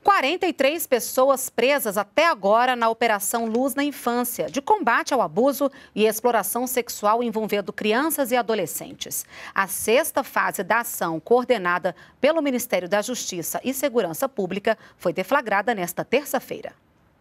43 pessoas presas até agora na Operação Luz na Infância, de combate ao abuso e exploração sexual envolvendo crianças e adolescentes. A sexta fase da ação, coordenada pelo Ministério da Justiça e Segurança Pública, foi deflagrada nesta terça-feira.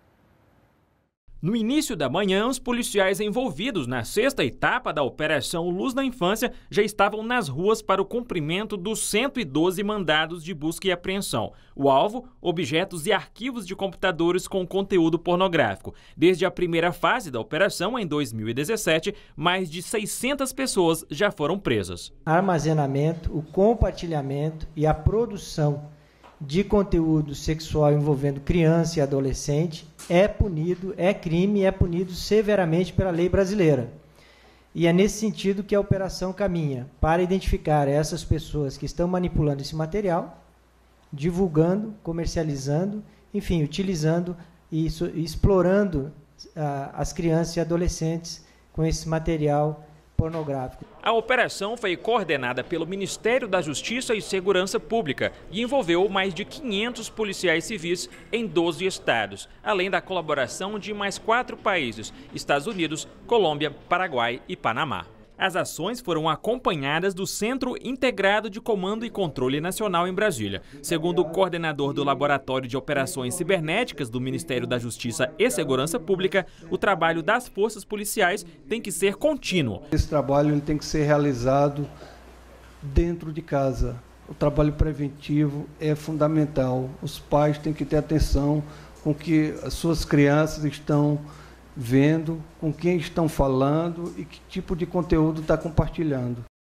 No início da manhã, os policiais envolvidos na sexta etapa da Operação Luz na Infância já estavam nas ruas para o cumprimento dos 112 mandados de busca e apreensão. O alvo, objetos e arquivos de computadores com conteúdo pornográfico. Desde a primeira fase da operação, em 2017, mais de 600 pessoas já foram presas. Armazenamento, o compartilhamento e a produção de conteúdo sexual envolvendo criança e adolescente é punido, é crime, é punido severamente pela lei brasileira. E é nesse sentido que a operação caminha, para identificar essas pessoas que estão manipulando esse material, divulgando, comercializando, enfim, utilizando e explorando as crianças e adolescentes com esse material pornográfico. A operação foi coordenada pelo Ministério da Justiça e Segurança Pública e envolveu mais de 500 policiais civis em 12 estados, além da colaboração de mais 4 países: Estados Unidos, Colômbia, Paraguai e Panamá. As ações foram acompanhadas do Centro Integrado de Comando e Controle Nacional em Brasília. Segundo o coordenador do Laboratório de Operações Cibernéticas do Ministério da Justiça e Segurança Pública, o trabalho das forças policiais tem que ser contínuo. Esse trabalho tem que ser realizado dentro de casa. O trabalho preventivo é fundamental. Os pais têm que ter atenção com que as suas crianças estão vendo, com quem estão falando e que tipo de conteúdo está compartilhando.